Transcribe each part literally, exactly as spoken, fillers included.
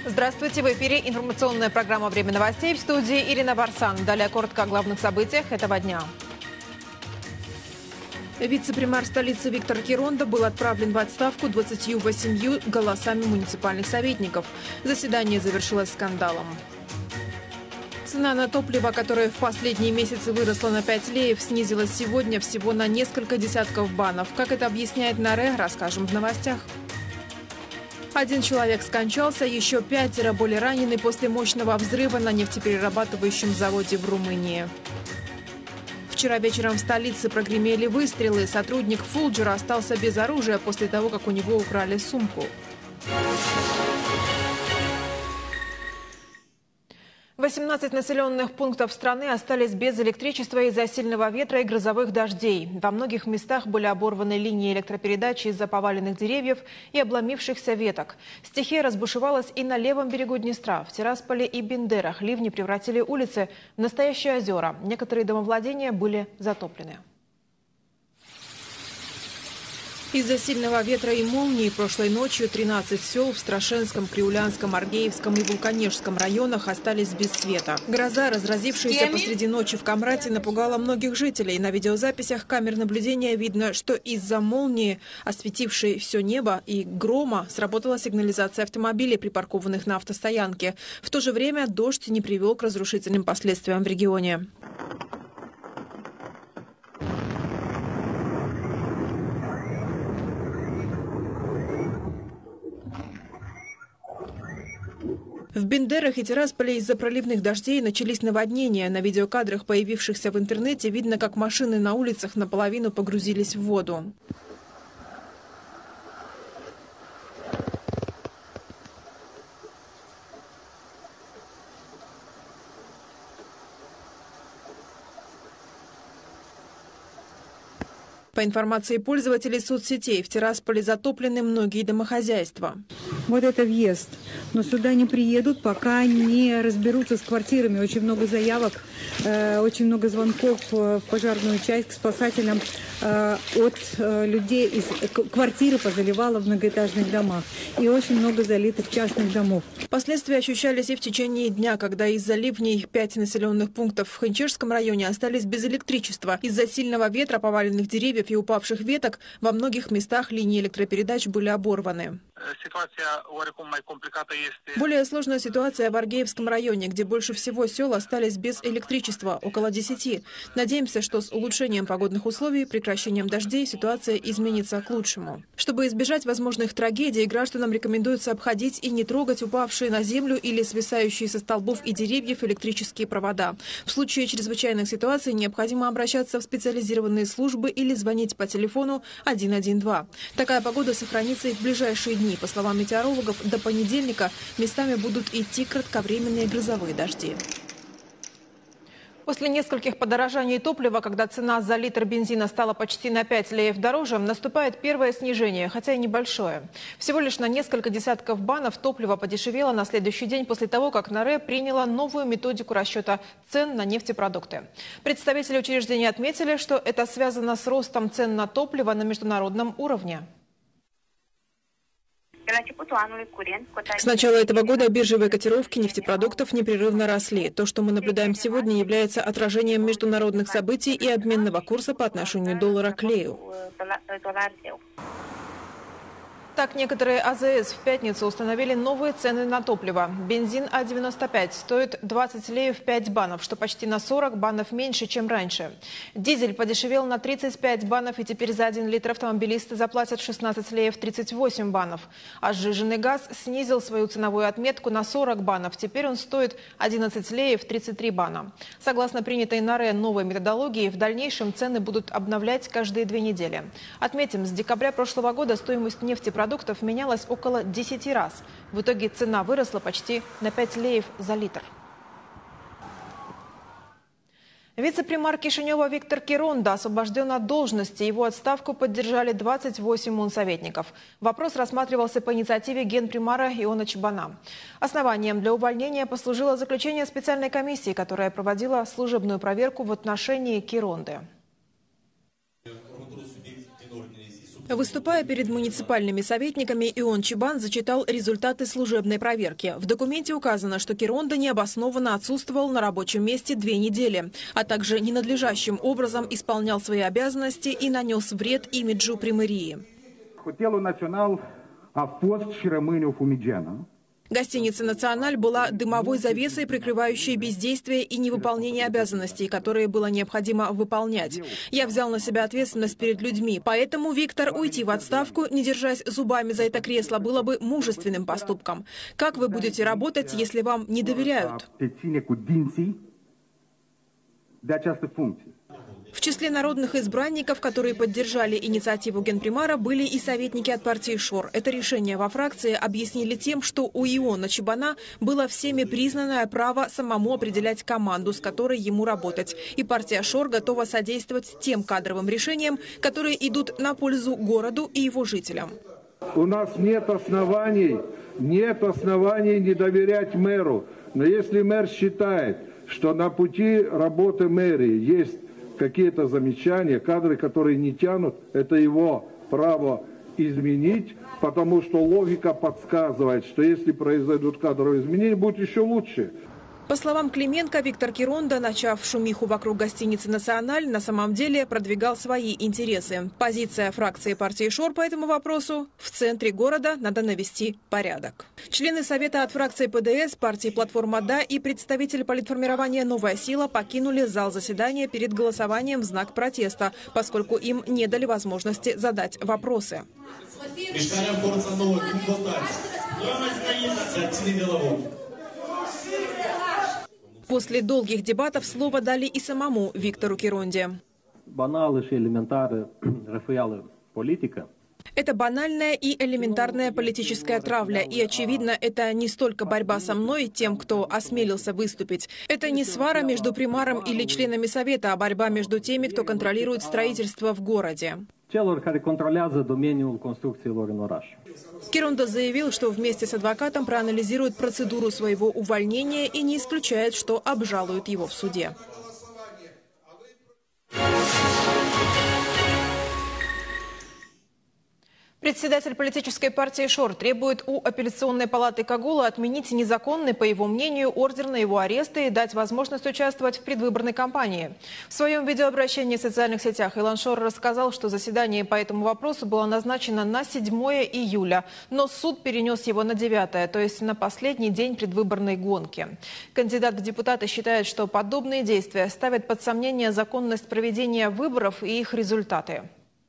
Здравствуйте, в эфире информационная программа «Время новостей», в студии Ирина Барсан. Далее коротко о главных событиях этого дня. Вице-премьер столицы Виктор Киронда был отправлен в отставку двадцатью восемью голосами муниципальных советников. Заседание завершилось скандалом. Цена на топливо, которая в последние месяцы выросла на пять леев, снизилась сегодня всего на несколько десятков банов. Как это объясняет НАРЭ, расскажем в новостях. Один человек скончался, еще пятеро были ранены после мощного взрыва на нефтеперерабатывающем заводе в Румынии. Вчера вечером в столице прогремели выстрелы. Сотрудник Фулджера остался без оружия после того, как у него украли сумку. восемнадцать населенных пунктов страны остались без электричества из-за сильного ветра и грозовых дождей. Во многих местах были оборваны линии электропередачи из-за поваленных деревьев и обломившихся веток. Стихия разбушевалась и на левом берегу Днестра. В Тирасполе и Бендерах ливни превратили улицы в настоящие озера. Некоторые домовладения были затоплены. Из-за сильного ветра и молнии прошлой ночью тринадцать сел в Страшенском, Криулянском, Аргеевском и Вулканежском районах остались без света. Гроза, разразившаяся посреди ночи в Камрате, напугала многих жителей. На видеозаписях камер наблюдения видно, что из-за молнии, осветившей все небо, и грома сработала сигнализация автомобилей, припаркованных на автостоянке. В то же время дождь не привел к разрушительным последствиям в регионе. В Бендерах и Тирасполе из-за проливных дождей начались наводнения. На видеокадрах, появившихся в интернете, видно, как машины на улицах наполовину погрузились в воду. По информации пользователей соцсетей, в Тирасполе затоплены многие домохозяйства. Вот это въезд. Но сюда не приедут, пока не разберутся с квартирами. Очень много заявок, э, очень много звонков в пожарную часть к спасателям э, от э, людей. Из квартиры позаливало в многоэтажных домах. И очень много залитых частных домов. Последствия ощущались и в течение дня, когда из-за ливней пять населенных пунктов в Хынчирском районе остались без электричества. Из-за сильного ветра, поваленных деревьев и упавших веток во многих местах линии электропередач были оборваны. Более сложная ситуация в Аргеевском районе, где больше всего сел остались без электричества, около десяти. Надеемся, что с улучшением погодных условий, прекращением дождей ситуация изменится к лучшему. Чтобы избежать возможных трагедий, гражданам рекомендуется обходить и не трогать упавшие на землю или свисающие со столбов и деревьев электрические провода. В случае чрезвычайных ситуаций необходимо обращаться в специализированные службы или звонить по телефону один один два. Такая погода сохранится и в ближайшие дни. По словам метеорологов, до понедельника местами будут идти кратковременные грозовые дожди. После нескольких подорожаний топлива, когда цена за литр бензина стала почти на пять леев дороже, наступает первое снижение, хотя и небольшое. Всего лишь на несколько десятков банов топливо подешевело на следующий день после того, как НАРЭ приняла новую методику расчета цен на нефтепродукты. Представители учреждения отметили, что это связано с ростом цен на топливо на международном уровне. С начала этого года биржевые котировки нефтепродуктов непрерывно росли. То, что мы наблюдаем сегодня, является отражением международных событий и обменного курса по отношению доллара к лею. Так, некоторые А Зэ Эс в пятницу установили новые цены на топливо. Бензин А девяносто пять стоит двадцать леев пять банов, что почти на сорок банов меньше, чем раньше. Дизель подешевел на тридцать пять банов, и теперь за один литр автомобилисты заплатят шестнадцать леев тридцать восемь банов. А сжиженный газ снизил свою ценовую отметку на сорок банов. Теперь он стоит одиннадцать леев тридцать три бана. Согласно принятой НАРЭ новой методологии, в дальнейшем цены будут обновлять каждые две недели. Отметим, с декабря прошлого года стоимость нефтепродуктов продуктов менялась около десяти раз. В итоге цена выросла почти на пять леев за литр. Вице-премьер Кишинева Виктор Киронда освобожден от должности. Его отставку поддержали двадцать восемь мунсоветников. Вопрос рассматривался по инициативе генпремьера Иона Чебана. Основанием для увольнения послужило заключение специальной комиссии, которая проводила служебную проверку в отношении Киронды. Выступая перед муниципальными советниками, Ион Чибан зачитал результаты служебной проверки. В документе указано, что Киронда необоснованно отсутствовал на рабочем месте две недели, а также ненадлежащим образом исполнял свои обязанности и нанес вред имиджу примарии. Гостиница «Националь» была дымовой завесой, прикрывающей бездействие и невыполнение обязанностей, которые было необходимо выполнять. Я взял на себя ответственность перед людьми, поэтому, Виктор, уйти в отставку, не держась зубами за это кресло, было бы мужественным поступком. Как вы будете работать, если вам не доверяют? В числе народных избранников, которые поддержали инициативу генпримара, были и советники от партии ШОР. Это решение во фракции объяснили тем, что у Иона Чибана было всеми признанное право самому определять команду, с которой ему работать. И партия ШОР готова содействовать тем кадровым решениям, которые идут на пользу городу и его жителям. У нас нет оснований, нет оснований не доверять мэру. Но если мэр считает, что на пути работы мэрии есть какие-то замечания, кадры, которые не тянут, это его право изменить, потому что логика подсказывает, что если произойдут кадровые изменения, будет еще лучше. По словам Клименко, Виктор Киронда, начав шумиху вокруг гостиницы «Националь», на самом деле продвигал свои интересы. Позиция фракции партии ШОР по этому вопросу – в центре города надо навести порядок. Члены Совета от фракции ПДС, партии «Платформа ДА» и представитель политформирования «Новая сила» покинули зал заседания перед голосованием в знак протеста, поскольку им не дали возможности задать вопросы. После долгих дебатов слово дали и самому Виктору Киронде. Это банальная и элементарная политическая травля. И, очевидно, это не столько борьба со мной, тем, кто осмелился выступить. Это не свара между примаром или членами Совета, а борьба между теми, кто контролирует строительство в городе. Киронда заявил, что вместе с адвокатом проанализирует процедуру своего увольнения и не исключает, что обжалуют его в суде. Председатель политической партии ШОР требует у апелляционной палаты Кагула отменить незаконный, по его мнению, ордер на его арест и дать возможность участвовать в предвыборной кампании. В своем видеообращении в социальных сетях Илон Шор рассказал, что заседание по этому вопросу было назначено на седьмое июля, но суд перенес его на девятое, то есть на последний день предвыборной гонки. Кандидат в депутаты считает, что подобные действия ставят под сомнение законность проведения выборов и их результаты.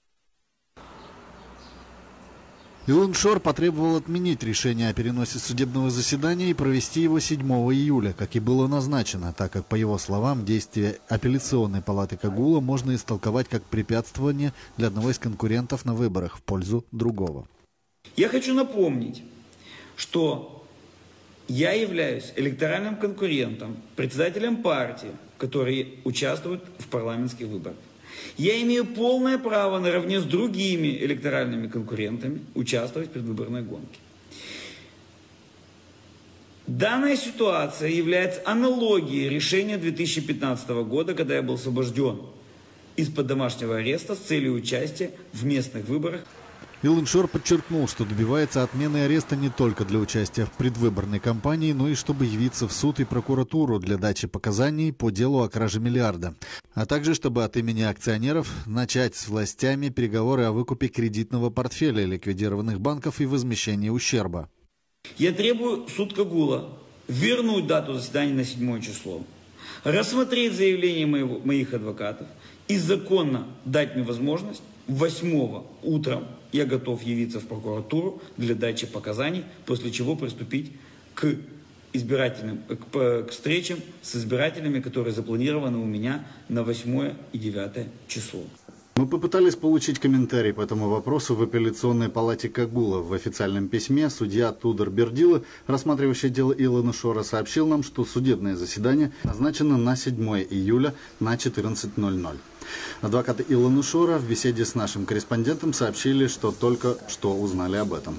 Илон Шор потребовал отменить решение о переносе судебного заседания и провести его седьмого июля, как и было назначено, так как, по его словам, действия апелляционной палаты Кагула можно истолковать как препятствование для одного из конкурентов на выборах в пользу другого. Я хочу напомнить, что я являюсь электоральным конкурентом, председателем партии, которые участвуют в парламентских выборах. Я имею полное право наравне с другими электоральными конкурентами участвовать в предвыборной гонке. Данная ситуация является аналогией решения две тысячи пятнадцатого года, когда я был освобожден из-под домашнего ареста с целью участия в местных выборах. Илон Шор подчеркнул, что добивается отмены ареста не только для участия в предвыборной кампании, но и чтобы явиться в суд и прокуратуру для дачи показаний по делу о краже миллиарда, а также чтобы от имени акционеров начать с властями переговоры о выкупе кредитного портфеля ликвидированных банков и возмещении ущерба. Я требую суд Кагула вернуть дату заседания на седьмое число, рассмотреть заявление моего, моих адвокатов и законно дать мне возможность восьмого утром я готов явиться в прокуратуру для дачи показаний, после чего приступить к избирательным, к, к встречам с избирателями, которые запланированы у меня на восьмое и девятое число. Мы попытались получить комментарий по этому вопросу в апелляционной палате Кагула. В официальном письме судья Тудор Бердила, рассматривающий дело Илона Шора, сообщил нам, что судебное заседание назначено на седьмое июля на четырнадцать ноль ноль. Адвокаты Илона Шора в беседе с нашим корреспондентом сообщили, что только что узнали об этом.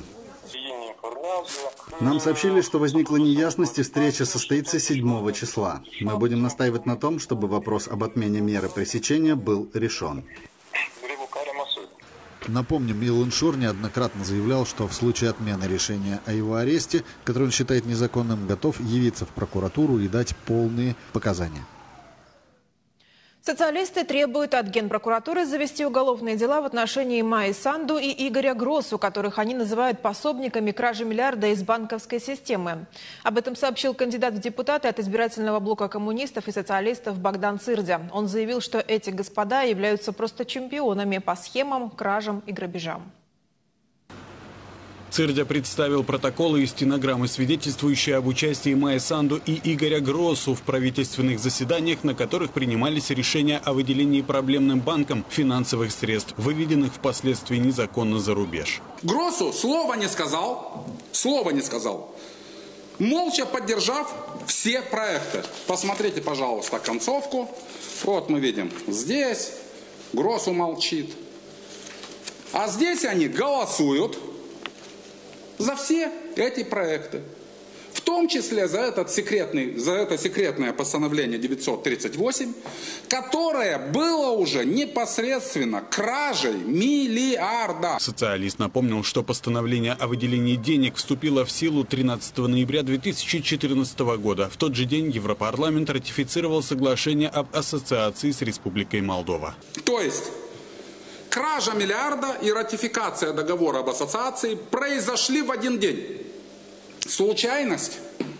Нам сообщили, что возникла неясность и встреча состоится седьмого числа. Мы будем настаивать на том, чтобы вопрос об отмене меры пресечения был решен. Напомним, Илон Шор неоднократно заявлял, что в случае отмены решения о его аресте, который он считает незаконным, готов явиться в прокуратуру и дать полные показания. Социалисты требуют от Генпрокуратуры завести уголовные дела в отношении Майи Санду и Игоря Гроссу, которых они называют пособниками кражи миллиарда из банковской системы. Об этом сообщил кандидат в депутаты от избирательного блока коммунистов и социалистов Богдан Цирдя. Он заявил, что эти господа являются просто чемпионами по схемам, кражам и грабежам. Цирдя представил протоколы и стенограммы, свидетельствующие об участии Майи Санду и Игоря Гроссу в правительственных заседаниях, на которых принимались решения о выделении проблемным банкам финансовых средств, выведенных впоследствии незаконно за рубеж. Гроссу слова не сказал, слова не сказал, молча поддержав все проекты. Посмотрите, пожалуйста, концовку. Вот мы видим, здесь Гроссу молчит, а здесь они голосуют за все эти проекты, в том числе за, этот секретный, за это секретное постановление девятьсот тридцать восемь, которое было уже непосредственно кражей миллиарда. Социалист напомнил, что постановление о выделении денег вступило в силу тринадцатого ноября две тысячи четырнадцатого года. В тот же день Европарламент ратифицировал соглашение об ассоциации с Республикой Молдова. То есть кража миллиарда и ратификация договора об ассоциации произошли в один день. Случайность?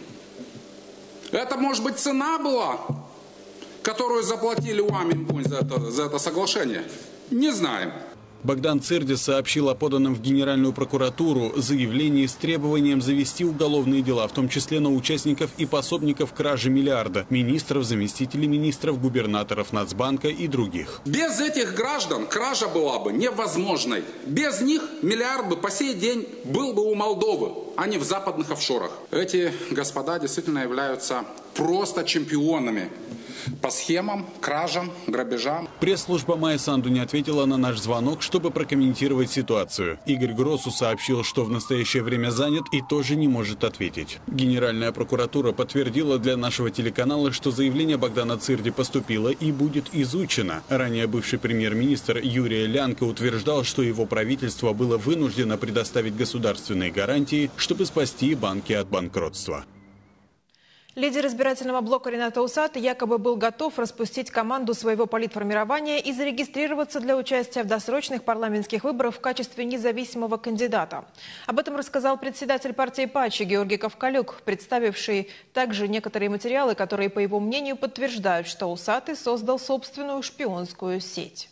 Это, может быть, цена была, которую заплатили УАМ за это, за это соглашение? Не знаем. Богдан Цирдя сообщил о поданном в Генеральную прокуратуру заявлении с требованием завести уголовные дела, в том числе на участников и пособников кражи миллиарда, министров, заместителей министров, губернаторов Нацбанка и других. Без этих граждан кража была бы невозможной. Без них миллиард бы по сей день был бы у Молдовы, а не в западных офшорах. Эти господа действительно являются просто чемпионами по схемам, кражам, грабежам. Пресс-служба Майи Санду не ответила на наш звонок, чтобы прокомментировать ситуацию. Игорь Гроссу сообщил, что в настоящее время занят и тоже не может ответить. Генеральная прокуратура подтвердила для нашего телеканала, что заявление Богдана Цирди поступило и будет изучено. Ранее бывший премьер-министр Юрий Лянко утверждал, что его правительство было вынуждено предоставить государственные гарантии, чтобы спасти банки от банкротства. Лидер избирательного блока Ринат Усатый якобы был готов распустить команду своего политформирования и зарегистрироваться для участия в досрочных парламентских выборах в качестве независимого кандидата. Об этом рассказал председатель партии Пачи Георгий Ковкалюк, представивший также некоторые материалы, которые, по его мнению, подтверждают, что Усатый создал собственную шпионскую сеть.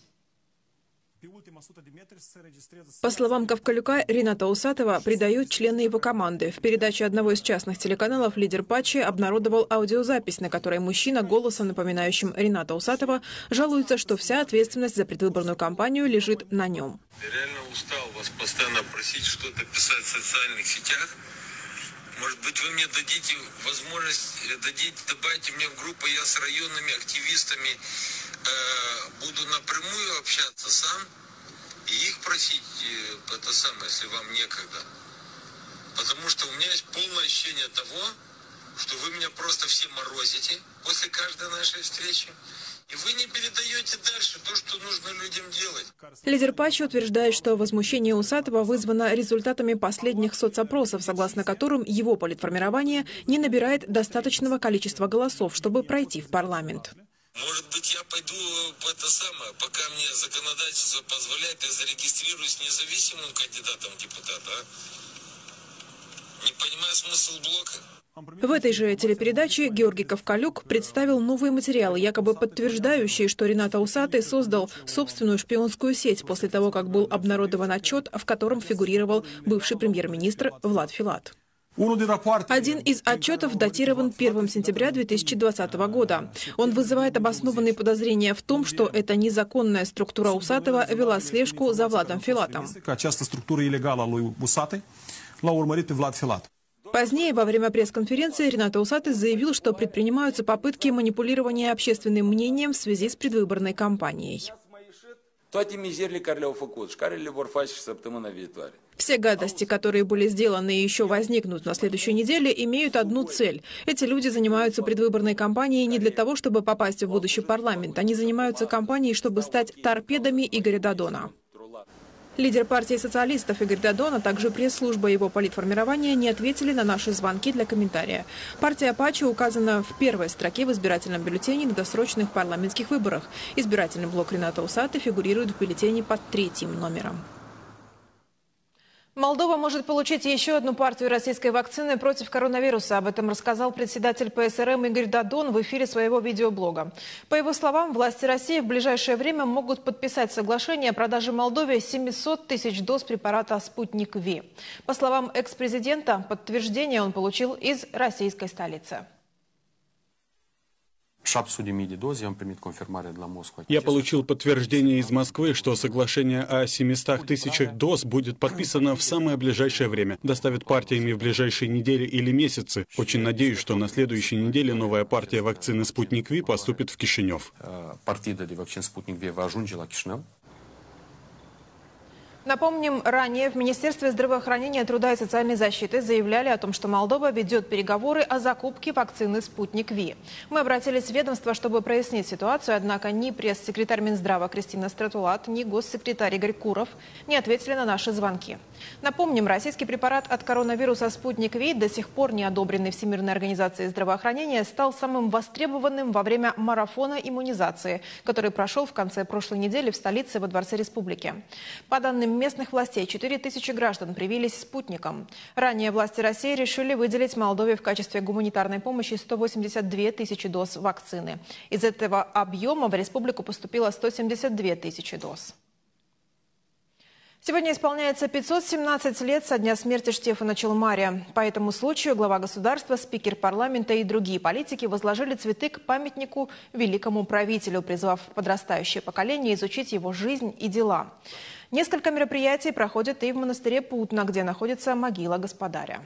По словам Ковкалюка, Рината Усатова предают члены его команды. В передаче одного из частных телеканалов лидер Пачи обнародовал аудиозапись, на которой мужчина, голосом напоминающим Рината Усатова, жалуется, что вся ответственность за предвыборную кампанию лежит на нем. Я реально устал вас постоянно просить что-то писать в социальных сетях. Может быть, вы мне дадите возможность, дадите, добавите мне в группу, я с районными активистами э, буду напрямую общаться сам. И их просить, это самое, если вам некогда. Потому что у меня есть полное ощущение того, что вы меня просто все морозите после каждой нашей встречи. И вы не передаете дальше то, что нужно людям делать. Лидер Пачи утверждает, что возмущение Усатова вызвано результатами последних соцопросов, согласно которым его политформирование не набирает достаточного количества голосов, чтобы пройти в парламент. Может быть, я пойду по это самое, пока мне законодательство позволяет, я зарегистрируюсь независимым кандидатом в депутата, а? Не понимаю смысл блока. В этой же телепередаче Георгий Ковкалюк представил новые материалы, якобы подтверждающие, что Ринат Усатый создал собственную шпионскую сеть после того, как был обнародован отчет, в котором фигурировал бывший премьер-министр Влад Филат. Один из отчетов датирован первым сентября две тысячи двадцатого года. Он вызывает обоснованные подозрения в том, что эта незаконная структура Усатова вела слежку за Владом Филатом. Позднее, во время пресс-конференции, Ринат Усатый заявил, что предпринимаются попытки манипулирования общественным мнением в связи с предвыборной кампанией. Все гадости, которые были сделаны и еще возникнут на следующей неделе, имеют одну цель. Эти люди занимаются предвыборной кампанией не для того, чтобы попасть в будущий парламент. Они занимаются кампанией, чтобы стать торпедами Игоря Додона. Лидер партии социалистов Игорь Додон, а также пресс-служба его политформирования не ответили на наши звонки для комментария. Партия Апачи указана в первой строке в избирательном бюллетене на досрочных парламентских выборах. Избирательный блок Рената Усаты фигурирует в бюллетене под третьим номером. Молдова может получить еще одну партию российской вакцины против коронавируса. Об этом рассказал председатель ПСРМ Игорь Додон в эфире своего видеоблога. По его словам, власти России в ближайшее время могут подписать соглашение о продаже Молдове семисот тысяч доз препарата «Спутник Ви». По словам экс-президента, подтверждение он получил из российской столицы. Я получил подтверждение из Москвы, что соглашение о семистах тысячах доз будет подписано в самое ближайшее время. Доставят партиями в ближайшие недели или месяцы. Очень надеюсь, что на следующей неделе новая партия вакцины «Спутник Ви» поступит в Кишинев. Напомним, ранее в Министерстве здравоохранения, труда и социальной защиты заявляли о том, что Молдова ведет переговоры о закупке вакцины «Спутник Ви». Мы обратились в ведомство, чтобы прояснить ситуацию, однако ни пресс-секретарь Минздрава Кристина Стратулат, ни госсекретарь Игорь Куров не ответили на наши звонки. Напомним, российский препарат от коронавируса «Спутник Ви», до сих пор не одобренный Всемирной организацией здравоохранения, стал самым востребованным во время марафона иммунизации, который прошел в конце прошлой недели в столице во Дворце Республики. По данным местных властей, четыре тысячи граждан привились спутником. Ранее власти России решили выделить Молдове в качестве гуманитарной помощи сто восемьдесят две тысячи доз вакцины. Из этого объема в республику поступило сто семьдесят две тысячи доз. Сегодня исполняется пятьсот семнадцать лет со дня смерти Штефана Чалмари. По этому случаю глава государства, спикер парламента и другие политики возложили цветы к памятнику великому правителю, призвав подрастающее поколение изучить его жизнь и дела. Несколько мероприятий проходят и в монастыре Путна, где находится могила господаря.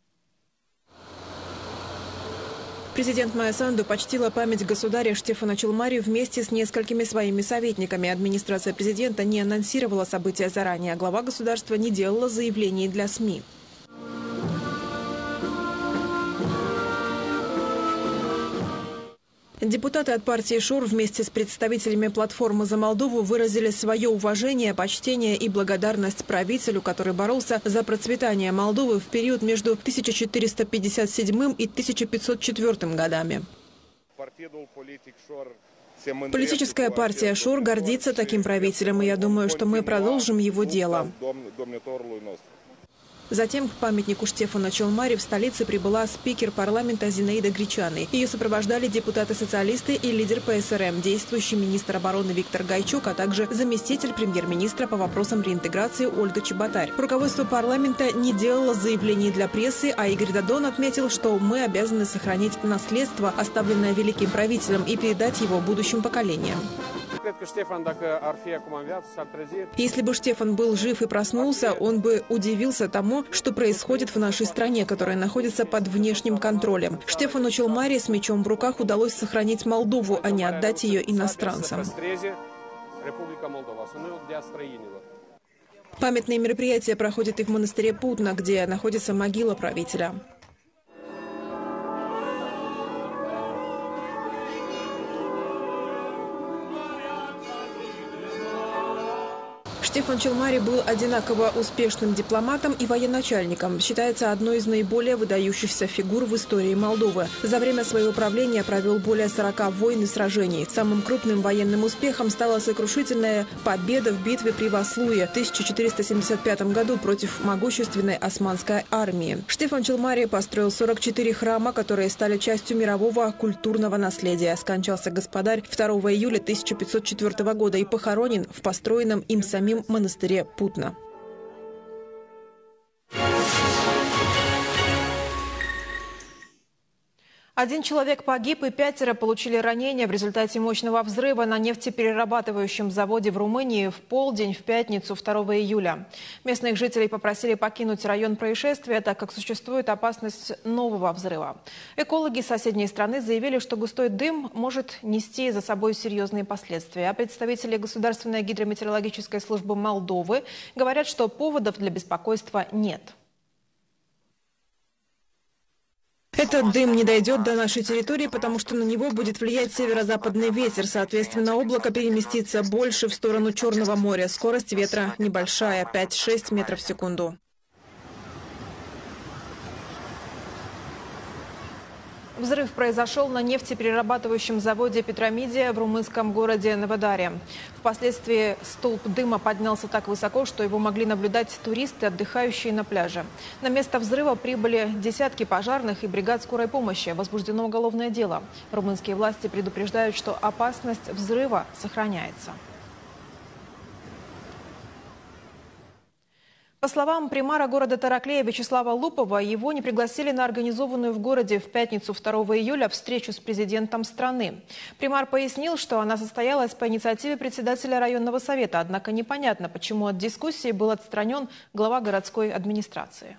Президент Майя Санду почтила память государя Штефана Чалмари вместе с несколькими своими советниками. Администрация президента не анонсировала события заранее, а глава государства не делала заявлений для СМИ. Депутаты от партии ШОР вместе с представителями платформы «За Молдову» выразили свое уважение, почтение и благодарность правителю, который боролся за процветание Молдовы в период между тысяча четыреста пятьдесят седьмым и тысяча пятьсот четвёртым годами. Политическая партия ШОР гордится таким правителем, и я думаю, что мы продолжим его дело. Затем к памятнику Штефана Чалмари в столице прибыла спикер парламента Зинаида Гречаны. Ее сопровождали депутаты-социалисты и лидер ПСРМ, действующий министр обороны Виктор Гайчук, а также заместитель премьер-министра по вопросам реинтеграции Ольга Чеботарь. Руководство парламента не делало заявлений для прессы, а Игорь Додон отметил, что мы обязаны сохранить наследство, оставленное великим правителем, и передать его будущим поколениям. Если бы Штефан был жив и проснулся, он бы удивился тому, что происходит в нашей стране, которая находится под внешним контролем. Штефану Чалмари с мечом в руках удалось сохранить Молдову, а не отдать ее иностранцам. Памятные мероприятия проходят и в монастыре Путна, где находится могила правителя. Штефан Чалмари был одинаково успешным дипломатом и военачальником. Считается одной из наиболее выдающихся фигур в истории Молдовы. За время своего правления провел более сорока войн и сражений. Самым крупным военным успехом стала сокрушительная победа в битве при Васлуе в тысяча четыреста семьдесят пятом году против могущественной османской армии. Штефан Чалмари построил сорок четыре храма, которые стали частью мирового культурного наследия. Скончался господарь второго июля тысяча пятьсот четвёртого года и похоронен в построенном им самим монастыре Путна. Один человек погиб и пятеро получили ранения в результате мощного взрыва на нефтеперерабатывающем заводе в Румынии в полдень в пятницу второго июля. Местных жителей попросили покинуть район происшествия, так как существует опасность нового взрыва. Экологи соседней страны заявили, что густой дым может нести за собой серьезные последствия. А представители Государственной гидрометеорологической службы Молдовы говорят, что поводов для беспокойства нет. Этот дым не дойдет до нашей территории, потому что на него будет влиять северо-западный ветер. Соответственно, облако переместится больше в сторону Черного моря. Скорость ветра небольшая, пять-шесть метров в секунду. Взрыв произошел на нефтеперерабатывающем заводе «Петромидия» в румынском городе Новодаре. Впоследствии столб дыма поднялся так высоко, что его могли наблюдать туристы, отдыхающие на пляже. На место взрыва прибыли десятки пожарных и бригад скорой помощи. Возбуждено уголовное дело. Румынские власти предупреждают, что опасность взрыва сохраняется. По словам примара города Тараклея Вячеслава Лупова, его не пригласили на организованную в городе в пятницу второго июля встречу с президентом страны. Примар пояснил, что она состоялась по инициативе председателя районного совета, однако непонятно, почему от дискуссии был отстранен глава городской администрации.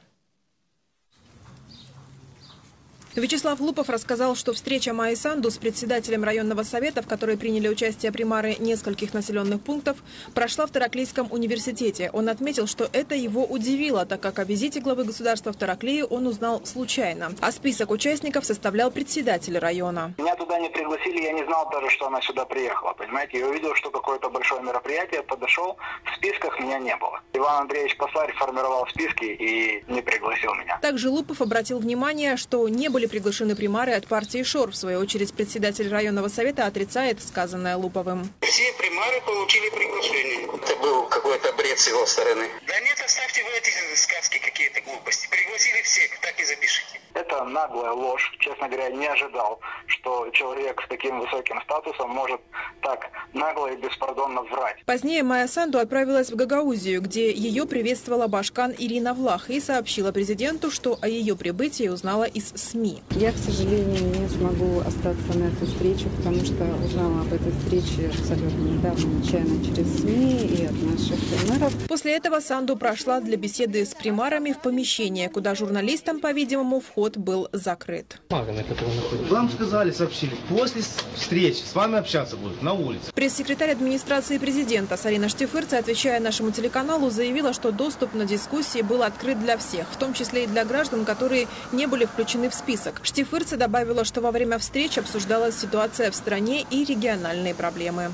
Вячеслав Лупов рассказал, что встреча Майи Санду с председателем районного совета, в которой приняли участие примары нескольких населенных пунктов, прошла в Тараклийском университете. Он отметил, что это его удивило, так как о визите главы государства в Тараклею он узнал случайно. А список участников составлял председатель района. Меня туда не пригласили, я не знал даже, что она сюда приехала. Понимаете, я увидел, что какое-то большое мероприятие, подошел, в списках меня не было. Иван Андреевич Посларь формировал списки и не пригласил меня. Также Лупов обратил внимание, что не были приглашены примары от партии ШОР. В свою очередь, председатель районного совета отрицает сказанное Луповым. Все примары получили приглашение. Это был какой-то бред с его стороны. Да нет, оставьте вы эти сказки, какие-то глупости. Пригласили всех, так и запишите. Это наглая ложь. Честно говоря, не ожидал, что человек с таким высоким статусом может так нагло и беспардонно врать. Позднее Майя Санду отправилась в Гагаузию, где ее приветствовала башкан Ирина Влах и сообщила президенту, что о ее прибытии узнала из СМИ. Я, к сожалению, не смогу остаться на эту встречу, потому что узнала об этой встрече абсолютно недавно, нечаянно через СМИ и от наших примаров. После этого Санду прошла для беседы с примарами в помещение, куда журналистам, по-видимому, вход был закрыт. Вам сказали, сообщили, после встречи с вами общаться будут на улице. Пресс-секретарь администрации президента Сарина Штифырца, отвечая нашему телеканалу, заявила, что доступ на дискуссии был открыт для всех, в том числе и для граждан, которые не были включены в список. Штифырца добавила, что во время встреч обсуждалась ситуация в стране и региональные проблемы.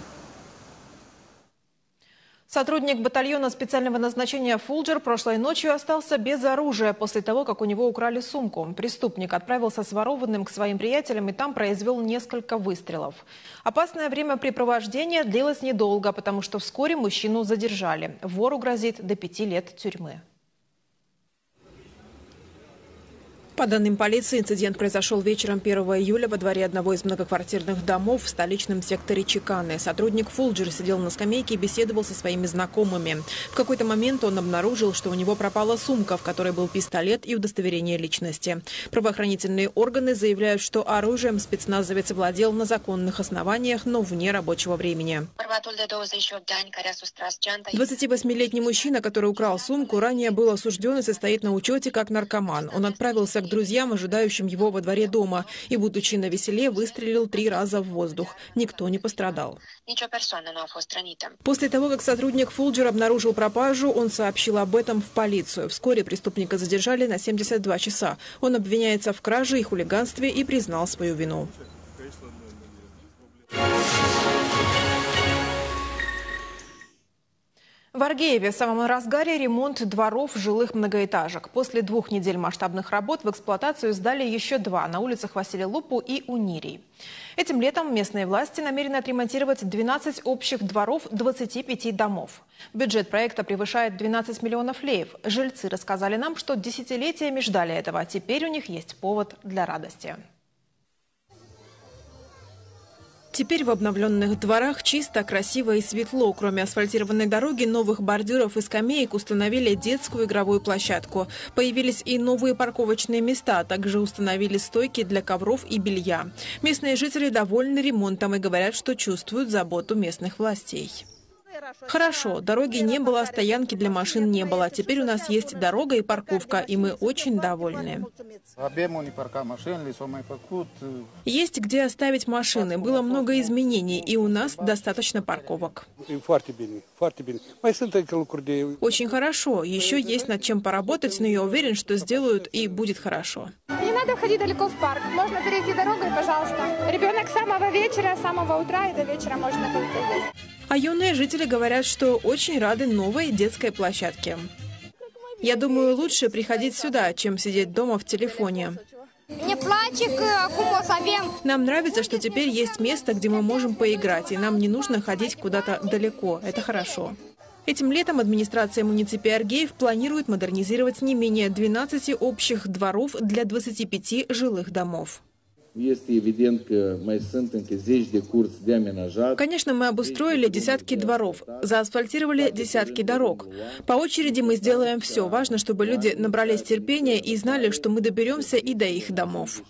Сотрудник батальона специального назначения «Фулджер» прошлой ночью остался без оружия после того, как у него украли сумку. Преступник отправился с ворованным к своим приятелям и там произвел несколько выстрелов. Опасное времяпрепровождение длилось недолго, потому что вскоре мужчину задержали. Вору грозит до пяти лет тюрьмы. По данным полиции, инцидент произошел вечером первого июля во дворе одного из многоквартирных домов в столичном секторе Чеканы. Сотрудник «Фулджер» сидел на скамейке и беседовал со своими знакомыми. В какой-то момент он обнаружил, что у него пропала сумка, в которой был пистолет и удостоверение личности. Правоохранительные органы заявляют, что оружием спецназовец владел на законных основаниях, но вне рабочего времени. двадцативосьмилетний мужчина, который украл сумку, ранее был осужден и состоит на учете как наркоман. Он отправился к друзьям, ожидающим его во дворе дома, и, будучи навеселе, выстрелил три раза в воздух. Никто не пострадал. После того, как сотрудник «Фулджер» обнаружил пропажу, он сообщил об этом в полицию. Вскоре преступника задержали на семьдесят два часа. Он обвиняется в краже и хулиганстве и признал свою вину. В Аргееве в самом разгаре ремонт дворов жилых многоэтажек. После двух недель масштабных работ в эксплуатацию сдали еще два на улицах Василия Лупу и Унирий. Этим летом местные власти намерены отремонтировать двенадцать общих дворов двадцати пяти домов. Бюджет проекта превышает двенадцать миллионов леев. Жильцы рассказали нам, что десятилетиями ждали этого. Теперь у них есть повод для радости. Теперь в обновленных дворах чисто, красиво и светло. Кроме асфальтированной дороги, новых бордюров и скамеек установили детскую игровую площадку. Появились и новые парковочные места, а также установили стойки для ковров и белья. Местные жители довольны ремонтом и говорят, что чувствуют заботу местных властей. Хорошо, дороги не было, стоянки для машин не было. Теперь у нас есть дорога и парковка, и мы очень довольны. Есть где оставить машины. Было много изменений, и у нас достаточно парковок. Очень хорошо. Еще есть над чем поработать, но я уверен, что сделают и будет хорошо. надо ходить далеко в парк. Можно перейти дорогу и, пожалуйста. Ребенок с самого вечера, с самого утра и до вечера может находиться здесь. А юные жители говорят, что очень рады новой детской площадке. Я думаю, лучше приходить сюда, чем сидеть дома в телефоне. Нам нравится, что теперь есть место, где мы можем поиграть, и нам не нужно ходить куда-то далеко. Это хорошо. Этим летом администрация муниципии Аргеев планирует модернизировать не менее двенадцати общих дворов для двадцати пяти жилых домов. Конечно, мы обустроили десятки дворов, заасфальтировали десятки дорог. По очереди мы сделаем все. Важно, чтобы люди набрались терпения и знали, что мы доберемся и до их домов.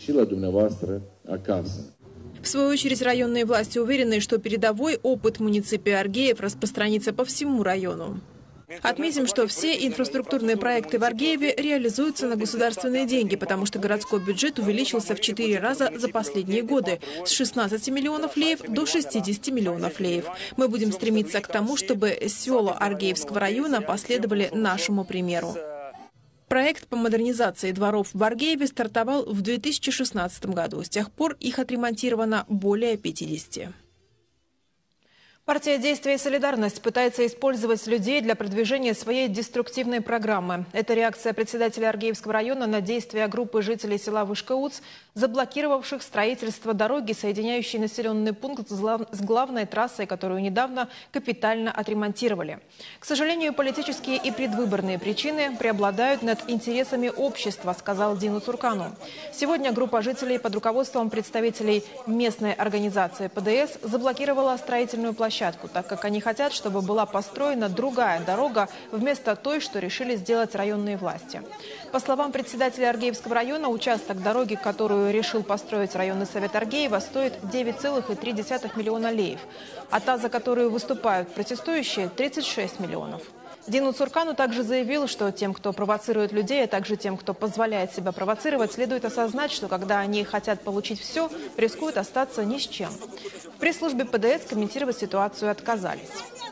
В свою очередь, районные власти уверены, что передовой опыт муниципии Аргеев распространится по всему району. Отметим, что все инфраструктурные проекты в Аргееве реализуются на государственные деньги, потому что городской бюджет увеличился в четыре раза за последние годы – с шестнадцати миллионов леев до шестидесяти миллионов леев. Мы будем стремиться к тому, чтобы села Аргеевского района последовали нашему примеру. Проект по модернизации дворов в Аргееве стартовал в две тысячи шестнадцатом году. С тех пор их отремонтировано более пятидесяти. Партия «Действие и солидарность» пытается использовать людей для продвижения своей деструктивной программы. Это реакция председателя Аргеевского района на действия группы жителей села Вышка-Уц, заблокировавших строительство дороги, соединяющей населенный пункт с главной трассой, которую недавно капитально отремонтировали. К сожалению, политические и предвыборные причины преобладают над интересами общества, сказал Дину Цуркану. Сегодня группа жителей под руководством представителей местной организации ПДС заблокировала строительную площадку, так как они хотят, чтобы была построена другая дорога вместо той, что решили сделать районные власти. По словам председателя Аргеевского района, участок дороги, которую решил построить районный совет Аргеева, стоит девять целых три десятых миллиона леев, а та, за которую выступают протестующие, тридцать шесть миллионов. Дину Цуркану также заявил, что тем, кто провоцирует людей, а также тем, кто позволяет себя провоцировать, следует осознать, что когда они хотят получить все, рискуют остаться ни с чем. В пресс-службе ПДС комментировать ситуацию отказались.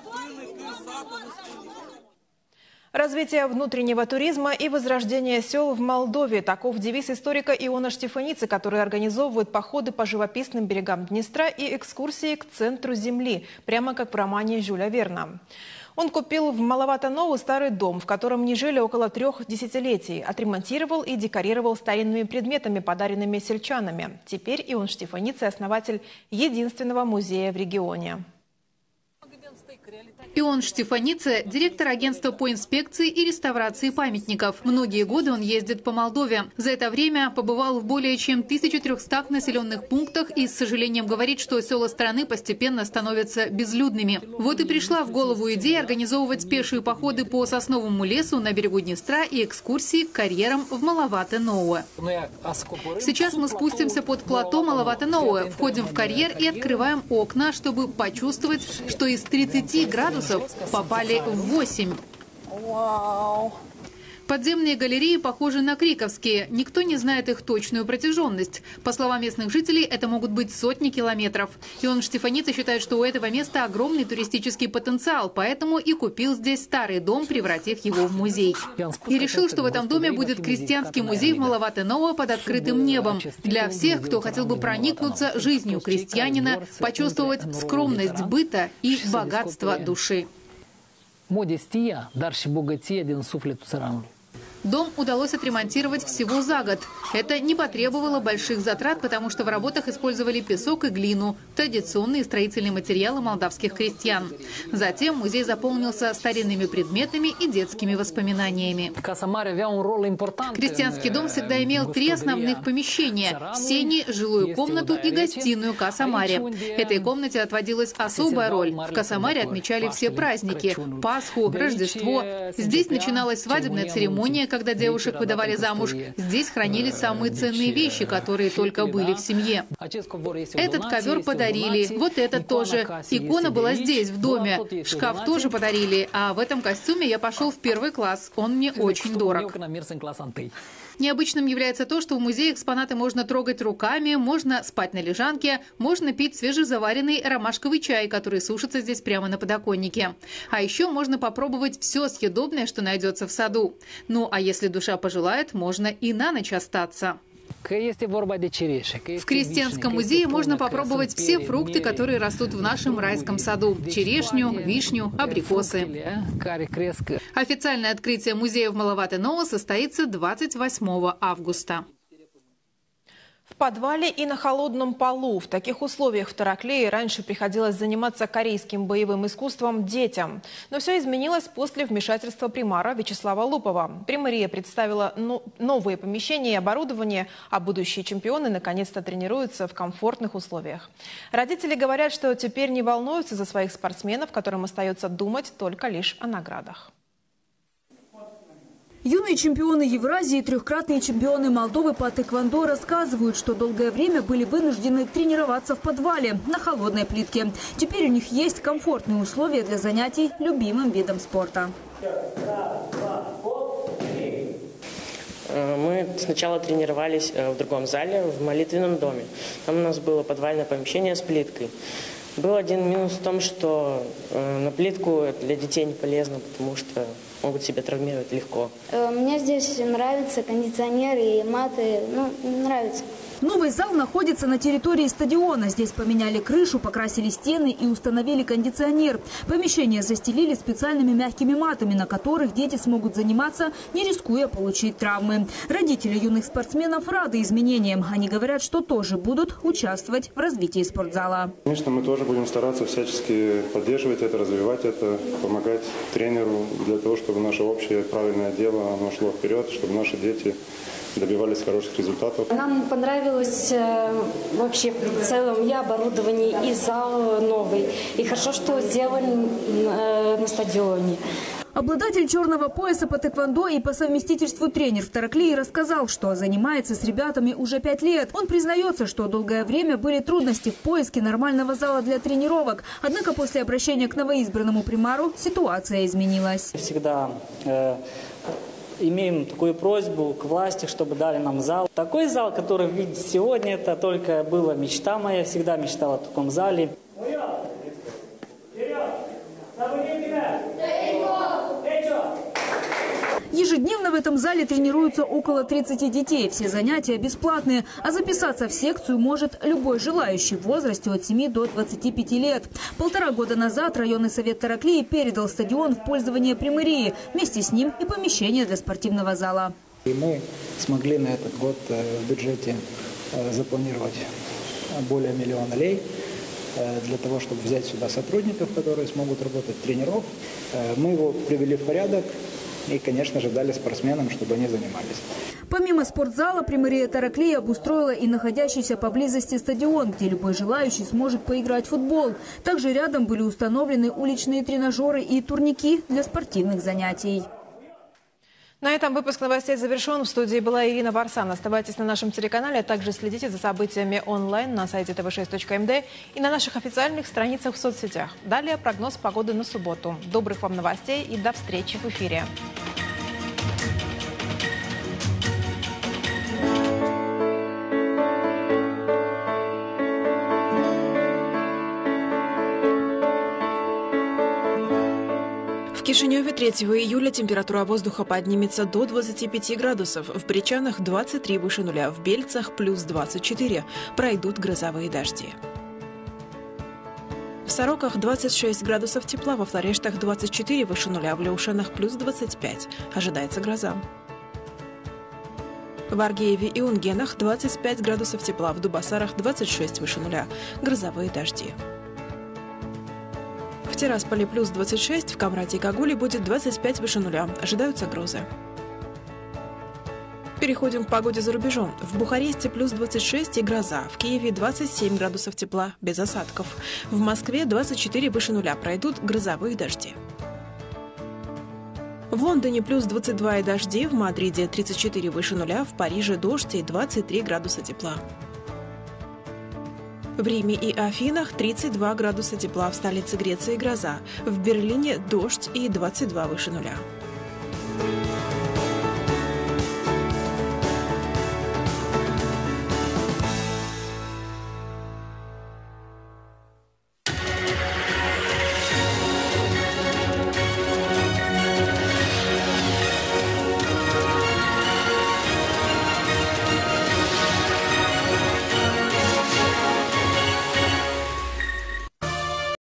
Развитие внутреннего туризма и возрождение сел в Молдове – таков девиз историка Иона Штефаницы, который организовывает походы по живописным берегам Днестра и экскурсии к центру земли, прямо как в романе Жюля Верна. Он купил в Малавата-Нову старый дом, в котором не жили около трех десятилетий, отремонтировал и декорировал старинными предметами, подаренными сельчанами. Теперь Ион Штефаницы – основатель единственного музея в регионе. Ион Штефаницы – директор агентства по инспекции и реставрации памятников. Многие годы он ездит по Молдове. За это время побывал в более чем тысяче трёхстах населенных пунктах и с сожалением говорит, что села страны постепенно становятся безлюдными. Вот и пришла в голову идея организовывать пешие походы по сосновому лесу на берегу Днестра и экскурсии к карьерам в Малавата-Нову. Сейчас мы спустимся под плато Малавата-Нову, входим в карьер и открываем окна, чтобы почувствовать, что из тридцати градусов попали в восемь. Подземные галереи похожи на криковские. Никто не знает их точную протяженность. По словам местных жителей, это могут быть сотни километров. Ион Штефаницы считает, что у этого места огромный туристический потенциал, поэтому и купил здесь старый дом, превратив его в музей. И решил, что в этом доме будет крестьянский музей в Малавата-Нову под открытым небом. Для всех, кто хотел бы проникнуться жизнью крестьянина, почувствовать скромность быта и богатство души. Modestia, dar și bogăție din sufletul țăranului. Дом удалось отремонтировать всего за год. Это не потребовало больших затрат, потому что в работах использовали песок и глину – традиционные строительные материалы молдавских крестьян. Затем музей заполнился старинными предметами и детскими воспоминаниями. Крестьянский дом всегда имел три основных помещения – сени, жилую комнату и гостиную Касамаре. Этой комнате отводилась особая роль. В Касамаре отмечали все праздники – Пасху, Рождество. Здесь начиналась свадебная церемония, когда девушек выдавали замуж. Здесь хранились самые ценные вещи, которые только были в семье. Этот ковер подарили, вот этот тоже. Икона была здесь, в доме. Шкаф тоже подарили, а в этом костюме я пошел в первый класс. Он мне очень дорог. Необычным является то, что в музее экспонаты можно трогать руками, можно спать на лежанке, можно пить свежезаваренный ромашковый чай, который сушится здесь прямо на подоконнике. А еще можно попробовать все съедобное, что найдется в саду. Ну а если душа пожелает, можно и на ночь остаться. В Крестьянском музее можно попробовать все фрукты, которые растут в нашем райском саду. Черешню, вишню, абрикосы. Официальное открытие музея в Малаваты-Ноу состоится двадцать восьмого августа. В подвале и на холодном полу. В таких условиях в Тараклее раньше приходилось заниматься корейским боевым искусством детям. Но все изменилось после вмешательства примара Вячеслава Лупова. Примария представила новые помещения и оборудование, а будущие чемпионы наконец-то тренируются в комфортных условиях. Родители говорят, что теперь не волнуются за своих спортсменов, которым остается думать только лишь о наградах. Юные чемпионы Евразии и трехкратные чемпионы Молдовы по тэквондо рассказывают, что долгое время были вынуждены тренироваться в подвале на холодной плитке. Теперь у них есть комфортные условия для занятий любимым видом спорта. Мы сначала тренировались в другом зале, в молитвенном доме. Там у нас было подвальное помещение с плиткой. Был один минус в том, что на плитку для детей не полезно, потому что могут себя травмировать легко. Мне здесь нравится кондиционер и маты, ну, нравится. Новый зал находится на территории стадиона. Здесь поменяли крышу, покрасили стены и установили кондиционер. Помещение застелили специальными мягкими матами, на которых дети смогут заниматься, не рискуя получить травмы. Родители юных спортсменов рады изменениям. Они говорят, что тоже будут участвовать в развитии спортзала. Конечно, мы тоже будем стараться всячески поддерживать это, развивать это, помогать тренеру для того, чтобы наше общее правильное дело оно шло вперед, чтобы наши дети добивались хороших результатов. Нам понравилось э, вообще в целом и оборудование, и зал новый. И хорошо, что сделали э, на стадионе. Обладатель черного пояса по тэквондо и по совместительству тренер в Тараклии рассказал, что занимается с ребятами уже пять лет. Он признается, что долгое время были трудности в поиске нормального зала для тренировок. Однако после обращения к новоизбранному примару ситуация изменилась. Всегда э, имеем такую просьбу к власти, чтобы дали нам зал. Такой зал, который видите сегодня, это только была мечта моя. Всегда мечтала о таком зале. Ежедневно в этом зале тренируются около тридцати детей. Все занятия бесплатные, а записаться в секцию может любой желающий в возрасте от семи до двадцати пяти лет. Полтора года назад районный совет Тараклии передал стадион в пользование Примарии. Вместе с ним и помещение для спортивного зала. И мы смогли на этот год в бюджете запланировать более миллиона лей для того, чтобы взять сюда сотрудников, которые смогут работать, тренеров. Мы его привели в порядок. И, конечно же, дали спортсменам, чтобы они занимались. Помимо спортзала, Примария Тараклии обустроила и находящийся поблизости стадион, где любой желающий сможет поиграть в футбол. Также рядом были установлены уличные тренажеры и турники для спортивных занятий. На этом выпуск новостей завершен. В студии была Ирина Варсан. Оставайтесь на нашем телеканале, а также следите за событиями онлайн на сайте тэ вэ шесть точка эм дэ и на наших официальных страницах в соцсетях. Далее прогноз погоды на субботу. Добрых вам новостей и до встречи в эфире. В Кишиневе третьего июля температура воздуха поднимется до двадцати пяти градусов, в Бричанах двадцать три выше нуля, в Бельцах плюс двадцать четыре. Пройдут грозовые дожди. В Сороках двадцать шесть градусов тепла, во Флорештах двадцать четыре выше нуля, в Леушенах плюс двадцать пять. Ожидается гроза. В Аргееве и Унгенах двадцать пять градусов тепла, в Дубасарах двадцать шесть выше нуля. Грозовые дожди. В Тирасполе плюс двадцать шесть, в Камрате и Кагуле будет двадцать пять выше нуля. Ожидаются грозы. Переходим к погоде за рубежом. В Бухаресте плюс двадцать шесть и гроза. В Киеве двадцать семь градусов тепла, без осадков. В Москве двадцать четыре выше нуля. Пройдут грозовые дожди. В Лондоне плюс двадцать два и дожди. В Мадриде тридцать четыре выше нуля. В Париже дождь и двадцать три градуса тепла. В Риме и Афинах тридцать два градуса тепла, в столице Греции гроза. В Берлине дождь и двадцать два выше нуля.